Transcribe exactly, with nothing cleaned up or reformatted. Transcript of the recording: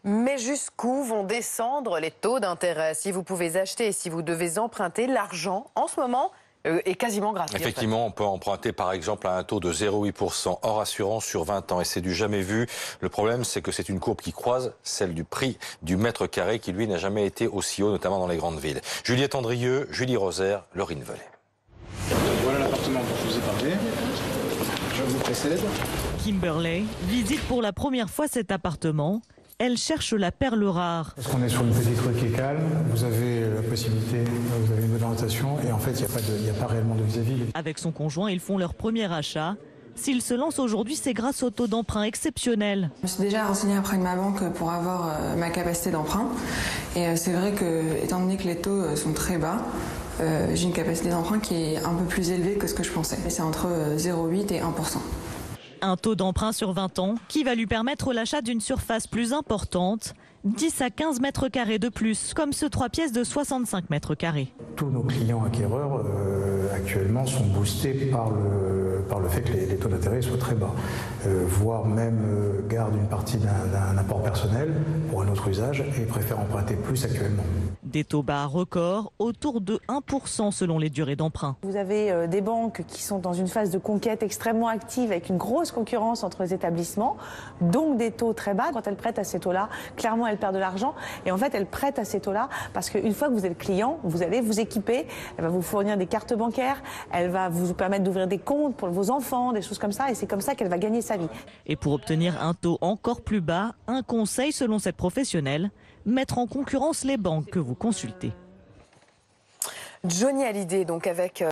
Mais jusqu'où vont descendre les taux d'intérêt? Si vous pouvez acheter et si vous devez emprunter, l'argent en ce moment euh, est quasiment gratuit. Effectivement, on peut emprunter par exemple à un taux de zéro virgule huit pour cent hors assurance sur vingt ans et c'est du jamais vu. Le problème, c'est que c'est une courbe qui croise celle du prix du mètre carré qui, lui, n'a jamais été aussi haut, notamment dans les grandes villes. Juliette Andrieux, Julie Rosaire, Laurine Velay. Voilà l'appartement dont je vous ai parlé. Je vous précède. Kimberley visite pour la première fois cet appartement. Elle cherche la perle rare. Parce qu'on est sur une petite rue qui est calme, vous avez la possibilité, vous avez une bonne orientation et en fait il n'y a pas de, il n'y a pas réellement de vis-à-vis. Avec son conjoint, ils font leur premier achat. S'ils se lancent aujourd'hui, c'est grâce au taux d'emprunt exceptionnel. Je me suis déjà renseignée auprès de ma banque pour avoir euh, ma capacité d'emprunt. Et euh, c'est vrai que, étant donné que les taux euh, sont très bas, euh, j'ai une capacité d'emprunt qui est un peu plus élevée que ce que je pensais. C'est entre euh, zéro virgule huit et un pour cent. Un taux d'emprunt sur vingt ans qui va lui permettre l'achat d'une surface plus importante, dix à quinze mètres carrés de plus, comme ce trois pièces de soixante-cinq mètres carrés. Tous nos clients acquéreurs euh, actuellement sont boostés par le, par le fait que les, les taux d'intérêt soient très bas, euh, voire même euh, gardent une partie d'un apport personnel pour un autre usage et préfèrent emprunter plus actuellement. Des taux bas records, autour de un pour cent selon les durées d'emprunt. Vous avez euh, des banques qui sont dans une phase de conquête extrêmement active avec une grosse concurrence entre les établissements, donc des taux très bas. Quand elles prêtent à ces taux-là, clairement elles perdent de l'argent et en fait elles prêtent à ces taux-là parce qu'une fois que vous êtes client, vous allez vous équiper, elle va vous fournir des cartes bancaires, elle va vous permettre d'ouvrir des comptes pour vos enfants, des choses comme ça et c'est comme ça qu'elle va gagner sa vie. Et pour obtenir un taux encore plus bas, un conseil selon cette professionnelle, mettre en concurrence les banques que vous consultez. Johnny Hallyday, donc avec...